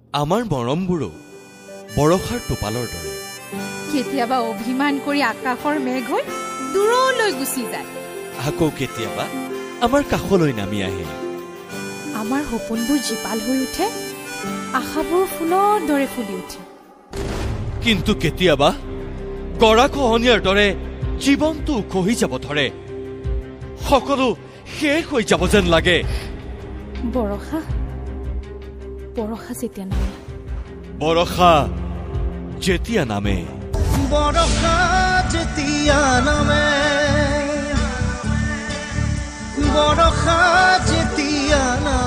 আমাৰ মৰমবোৰো বৰষাৰ টোপালৰ দৰে কেতিয়াবা অভিমান কৰি আকাশৰ মেঘ হৈ দূৰলৈ গুচি যায়, আকৌ কেতিয়াবা আমাৰ কাষলৈ নামি আহে। আমাৰ সপোনবোৰ জীপাল হৈ উঠে, আশাবোৰ ফুলৰ দৰে ফুলি উঠে। কিন্তু কেতিয়াবা গৰাখহনীয়াৰ দৰে জীৱনটো খহি যাব ধৰে, সকলো শেষ হৈ যাব যেন লাগে। বৰষা যেতিয়া নামে, বৰষা যেতিয়া নামে, বৰষা যেতিয়া নামে, বৰষা যেতিয়া নামে।